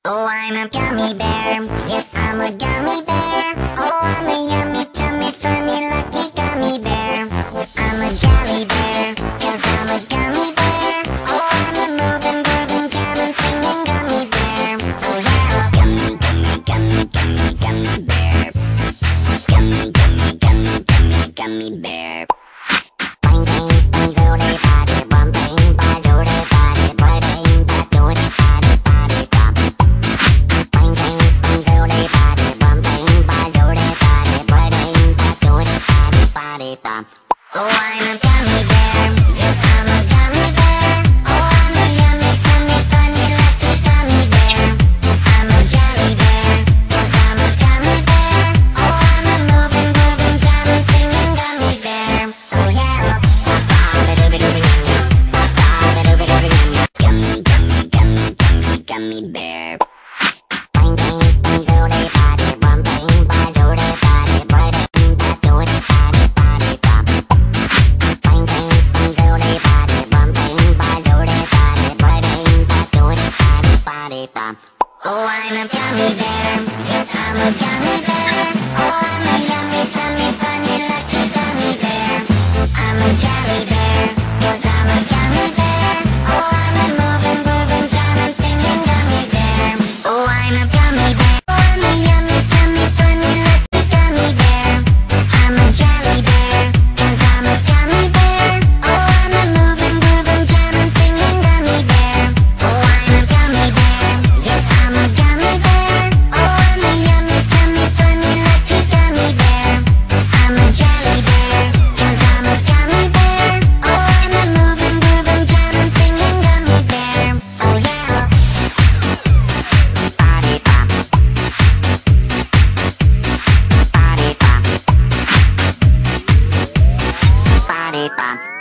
Oh, I'm a gummy bear. Yes, I'm a gummy bear. Oh, I'm a yummy, tummy, funny, lucky gummy bear. I'm a jelly bear, 'cause I'm a gummy bear. Oh, I'm a moving, grooving, jamming, singing gummy bear. Oh yeah, gummy, gummy, gummy, gummy, gummy bear. Gummy, gummy, gummy, gummy, gummy bear. Bang, bang, bang, booty, body, bum, bang, bang, booty, body, bang, bang, booty, body, body, bum. Bang, bang, bang, booty, body, bum, bang, bang, booty, body, bang, bang, booty, body, body, bum. Oh, I'm a gummy bear. Yes, I'm a gummy bear. Oh, I'm a yummy, tummy, funny, lucky gummy bear. I'm a jelly bear, 'cause I'm a gummy bear. Oh, I'm a moving, grooving, jamming, singing gummy bear. Oh yeah. Gummy, gummy, gummy, gummy, gummy bear. Bang, bang, bang, booty, body, bum, bang, bang, booty, body, bang, bang, booty, body, body, bum. Bang, bang, bang, booty, body, bum, bang, bang, booty, body, bang, bang, booty, body, body, bum. Oh, I'm a gummy bear. Yes, I'm a gummy bear. Oh, I'm a yummy, tummy, funny, lucky gummy bear. I'm a jelly bear, 'cause I'm a gummy bear. Oh, I'm a moving, grooving, jamming, singing gummy bear. Oh, I'm a gummy bear. Oh, I'm a yummy, tummy, funny, lucky gummy bear. I'm a jelly bear, 'cause I'm a gummy bear. Oh, I'm a moving, grooving, jamming, singing gummy bear. Oh, I'm a gummy bear. Yes, I'm a gummy bear. Oh, I'm a yummy, tummy, funny, lucky gummy bear. I'm a jelly bear, 'cause I'm a gummy bear. Oh, I'm a moving, grooving, jamming, singing gummy bear. Oh yeah. Body bop. Body bop. Body bop.